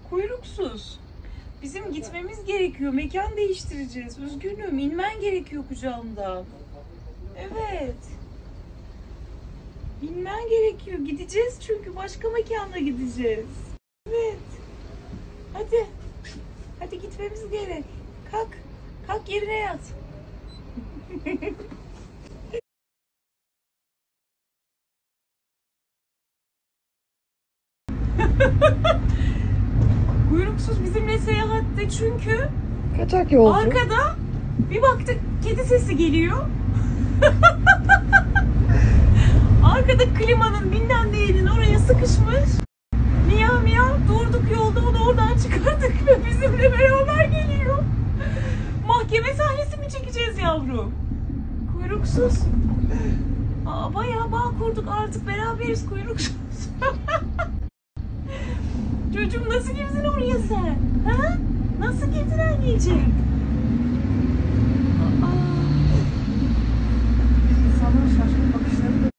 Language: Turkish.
Kuyruksuz. Bizim gitmemiz gerekiyor. Mekan değiştireceğiz. Üzgünüm. İnmen gerekiyor kucağımdan. Evet. İnmen gerekiyor. Gideceğiz çünkü başka mekana gideceğiz. Evet. Hadi. Hadi gitmemiz gerek. Kalk. Kalk yerine yat. Kuyruksuz bizimle seyahatte çünkü Kaçak yolcu. arkada bir baktık kedi sesi geliyor. Arkada klimanın bilmem neyinin oraya sıkışmış. Miyav miyav durduk yolda, onu oradan çıkardık ve bizimle beraber geliyor. Mahkeme sahnesi mi çekeceğiz yavrum? Kuyruksuz. Bayağı bağ kurduk, artık beraberiz kuyruksuz. Çocuğum nasıl girdin oraya sen? Ha? Nasıl girdin anneciğim?